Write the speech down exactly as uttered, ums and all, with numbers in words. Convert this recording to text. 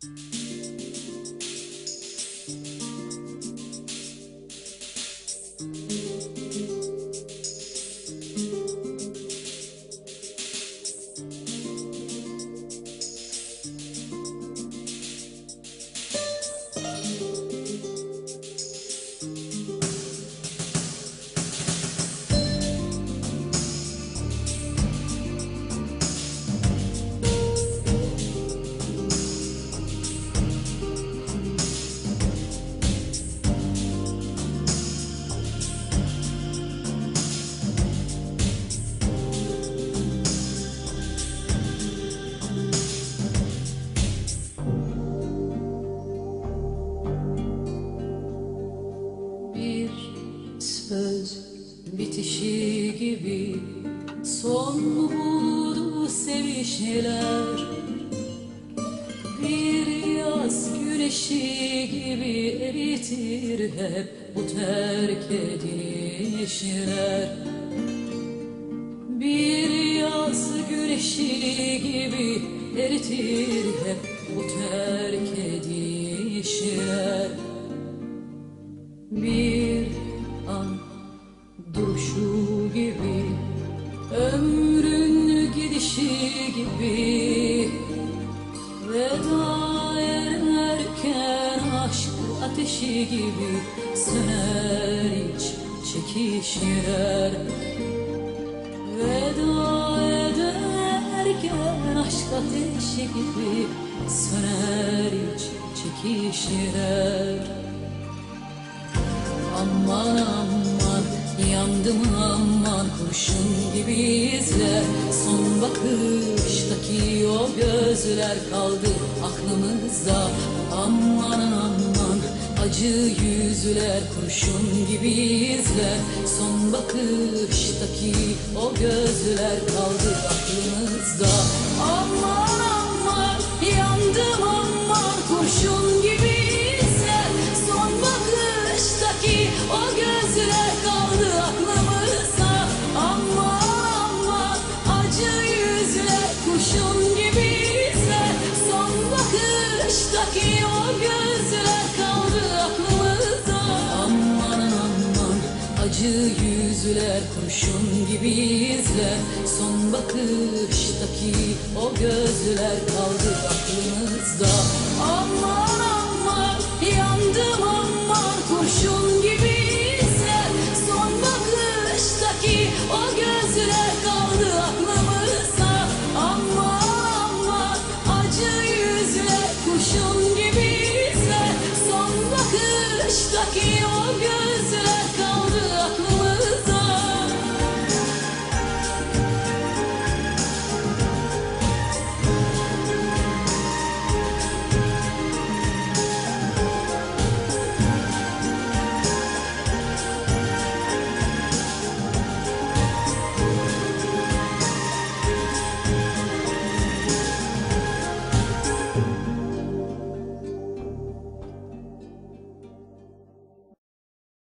Söz bitişi gibi son buldu sevişmeler. Bir yaz güneşi gibi eritir hep bu terk edilişler. Bir yaz güneşi gibi eritir hep bu terk edilişler. Bir an duruşu gibi, ömrün gidişi gibi, veda ederken aşk ateşi gibi söner iç çekişler. Veda ederken aşk ateşi gibi söner iç çekişler. Aman aman yandım aman, kurşun gibi izler. Son bakıştaki o gözler kaldı aklımızda. Aman aman acı yüzler, kurşun gibi izler. Son bakıştaki o gözler kaldı aklımızda. Aman aman yandım aman, kurşun gibi izler. Son bakıştaki o gözler kaldı aklımızda. Aman aman acı yüzler, kurşun gibi izler. Son bakıştaki o gözler kaldı aklımızda. Aman aman acı yüzler, kurşun gibi izler. Son bakıştaki o gözler kaldı aklımızda.